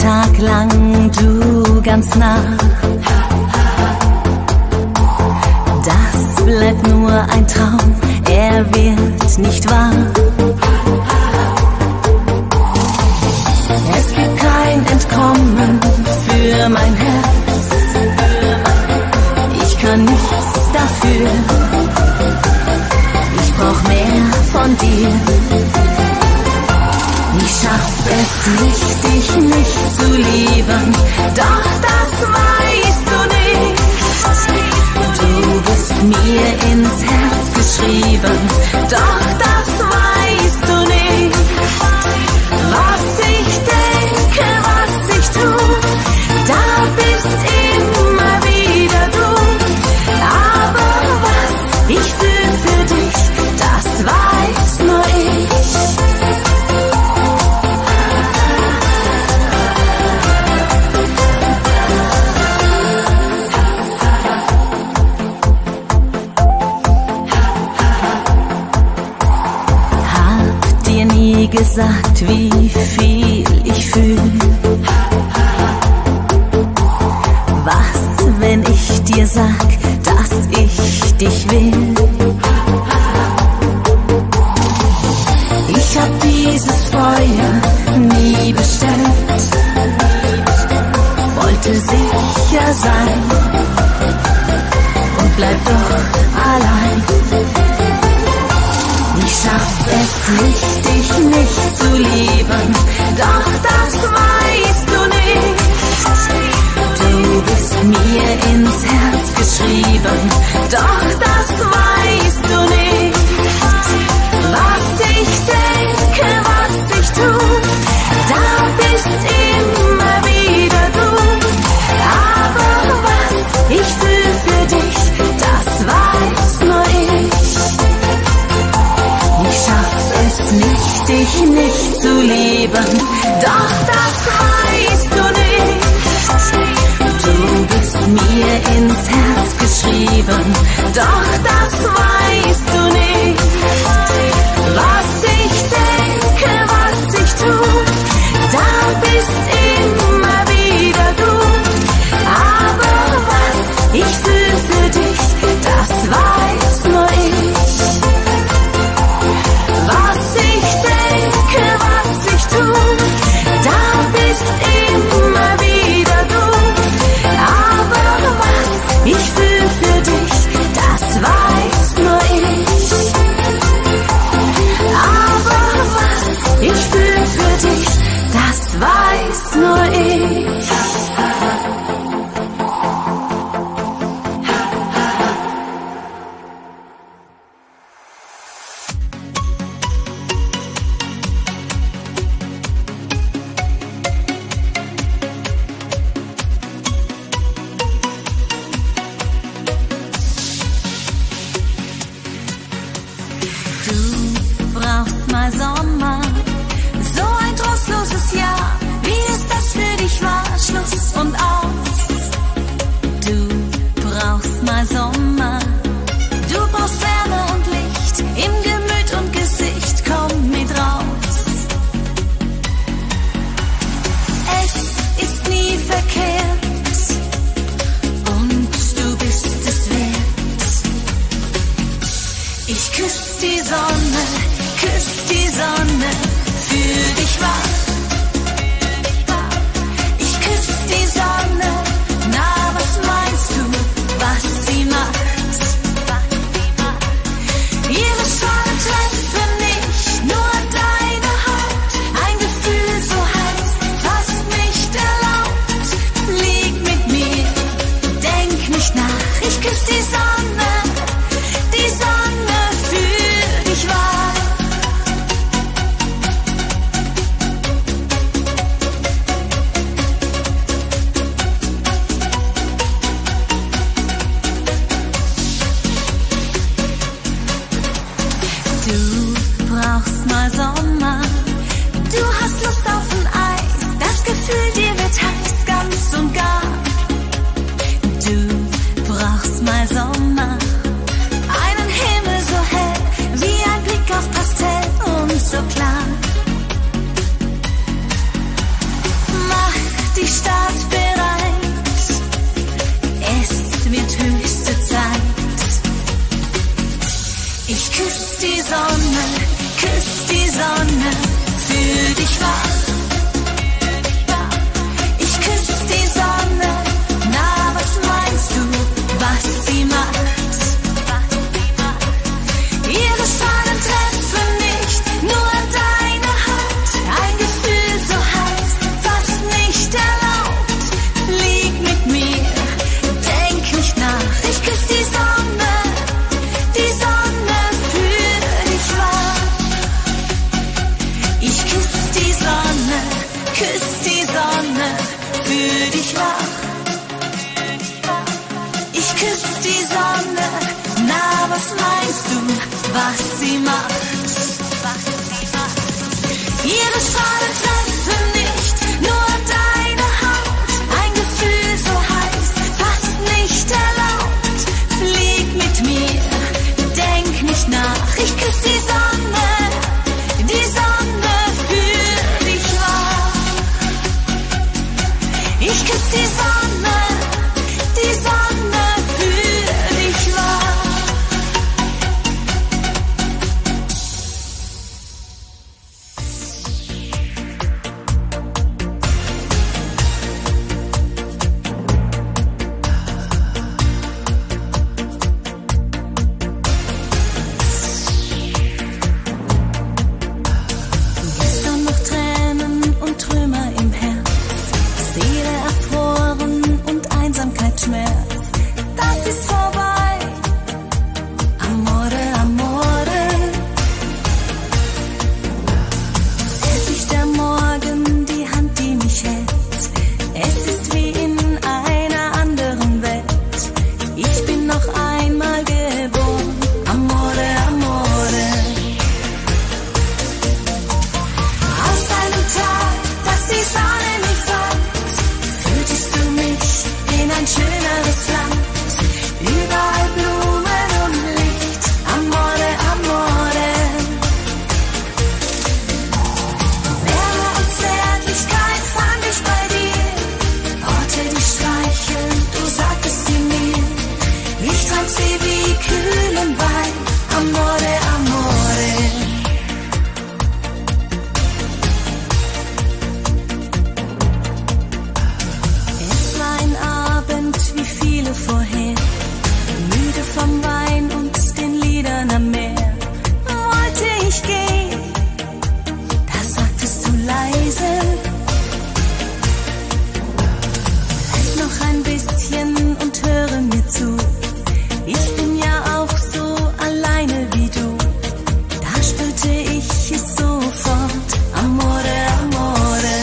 Tag lang du ganz nah. Das bleibt nur ein Traum, er wird nicht wahr. Es gibt kein Entkommen für mein Herz. Ich kann nichts dafür. Ich brauch mehr von dir. Ich schaff es nicht, dich nicht zu lieben. Doch das weißt du nicht. Du bist mir ins Herz geschrieben. Doch das weißt du nicht. Was ich denke, was ich tu, da bist immer wieder du. Aber was ich fühl für dich, das weiß nur ich. Gesagt, wie viel ich fühl. Was, wenn ich dir sag, dass ich dich will? Ich hab dieses Feuer nie bestellt, wollte sicher sein und bleib doch allein. Ich schaff es nicht, dich nicht zu lieben, doch das weißt du nicht. Du bist mir ins Herz geschrieben, doch das weißt du nicht. Was ich denke, was ich tu, da bist immer wieder du. Aber was ich fühl für dich, das weiß nur ich. Ich schaff es nicht, dich nicht zu lieben, doch das weißt du nicht. Du bist mir ins Herz geschrieben, doch das weißt du nicht. Was ich denke, was ich tu, da bist immer wieder du. Aber was ich fühl für dich, das weiß nur ich. Was ich denke, was ich tu, da bist immer wieder du. Aber was ich fühl für dich, das weiß nur ich. Aber was ich fühl für dich, das weiß nur ich. Sommer. wird höchste Zeit. Ich küss die Sonne, für dich wach. Ich küss die Sonne, na was meinst du, was sie macht? Ihre Strahlen treffen nicht, nur deine Haut. Ein Gefühl so heiß, fast nicht erlaubt. Lieg mit mir, denk nicht nach. Ich küss die Sonne für dich wach. Ich küss die Sonne für dich wach. Ich küss die Sonne, na was meinst du, was sie macht? Ihre Strahlen treffen nicht, nur deine Haut. Ein Gefühl so heiß, fast nicht erlaubt. Flieg mit mir, denk nicht nach. Ich küss die Sonne für dich wach. Ich küss die Sonne für dich wach. Gestern noch Tränen und Trümmer im Herz, Seele erfroren und Einsamkeit Schmerz. Das ist vorbei, Amore, Amore. Es ist der Morgen, die Hand, die mich hält. Es ist wie in einer anderen Welt. Ich bin noch einmal geboren, Amore, Amore. Aus einem Tag, dass die Sonne nicht fand, führtest du mich in ein schöneres Land. Überall Blumen und Licht, Amore, Amore. Wärme und Zärtlichkeit fand ich bei dir. Worte, die streicheln, du sagtest sie mir. Ich trank sie wie kühlen Wein, Amore, Amore. Es war ein Abend wie viele vorher, müde vom Wein und den Liedern am Meer. Wollte ich gehen, da sagtest du leise, bleib noch ein bisschen und höre mir zu. Ich bin ja auch so alleine wie du. Da spürte ich es sofort, Amore, Amore.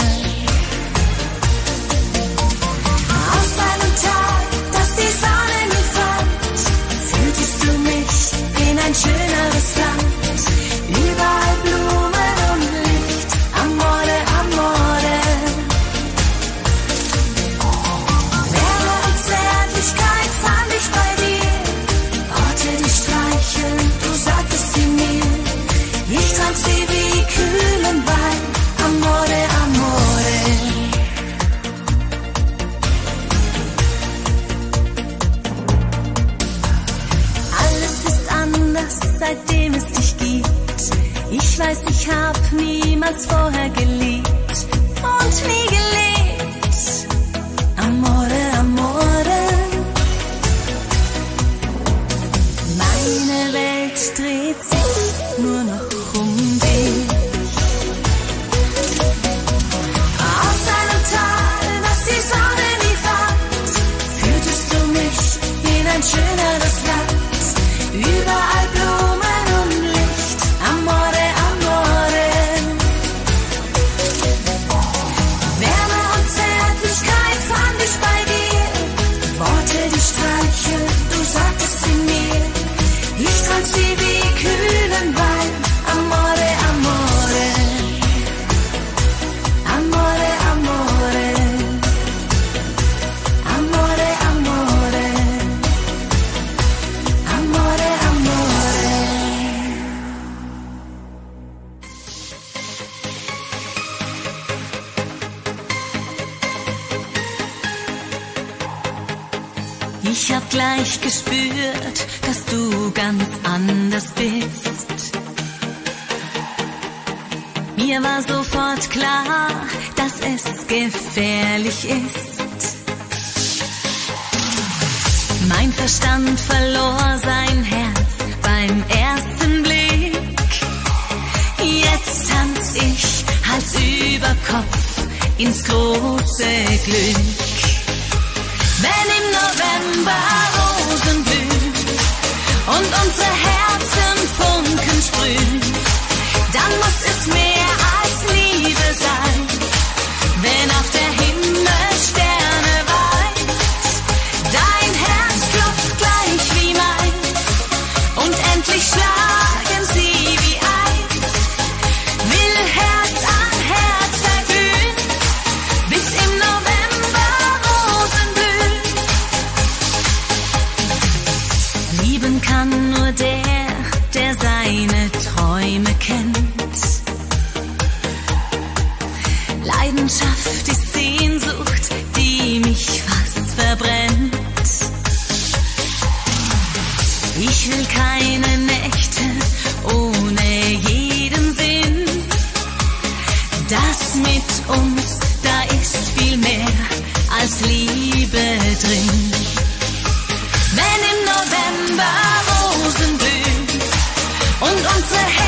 Aus einem Tag, dass die Sonne nie fand, führtest du mich in ein schöneres Land. Überall Blumen und Licht, Amore, Amore. Wärme und Zärtlichkeit fand ich bei dir. Worte, die streicheln, du sagtest sie mir. Ich trank sie wie kühlen Wein, Amore, Amore. Alles ist anders, seitdem es dich gibt. Ich weiß, ich hab niemals vorher geliebt und nie gelebt. Amore, Amore. Meine Welt dreht sich nur noch um dich. Aus einem Tal, das die Sonne nie fand, führtest du mich in ein schöneres Land. Überall Blumen und Licht, Amore, Amore. Wärme und Zärtlichkeit fand ich bei dir. Worte, die streicheln, du sagtest sie mir. Ich trank sie wie kühlen Wein, Amore, Amore. Amore, Amore. Amore, Amore. Ich hab gleich gespürt, dass du ganz anders bist. Mir war sofort klar, dass es gefährlich ist. Mein Verstand verlor sein Herz beim ersten Blick. Jetzt tanz ich Hals über Kopf ins große Glück. Wenn im November Rosen blühen und unsere Herzen Funken sprühen, dann muss es mehr als Liebe sein. Wenn auf der Himmel Sterne weit, dein Herz klopft gleich wie meins und endlich schlagen sie wie eins. Will Herz an Herz verglühen, bis im November Rosen blühen. Lieben kann nur der seine Träume kennt. Leidenschaft ist Sehnsucht, die mich fast verbrennt. Ich will keine Nächte ohne jeden Sinn. Das mit uns, da ist viel mehr als Liebe drin. Wenn im November Rosen blühen und unsere